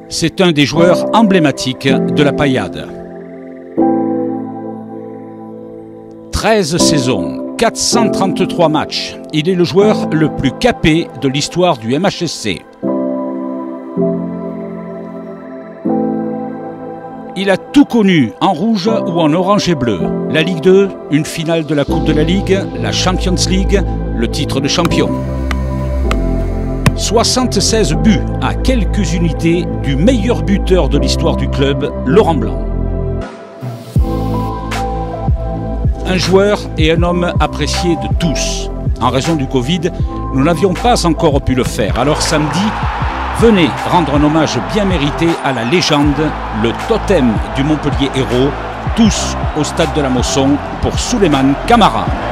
C'est un des joueurs emblématiques de la paillade. 13 saisons, 433 matchs. Il est le joueur le plus capé de l'histoire du MHSC. Il a tout connu en rouge ou en orange et bleu. La Ligue 2, une finale de la Coupe de la Ligue, la Champions League, le titre de champion. 76 buts à quelques unités du meilleur buteur de l'histoire du club, Laurent Blanc. Un joueur et un homme apprécié de tous. En raison du Covid, nous n'avions pas encore pu le faire. Alors samedi, venez rendre un hommage bien mérité à la légende, le totem du Montpellier héros, tous au stade de la Mosson pour Souleymane Camara.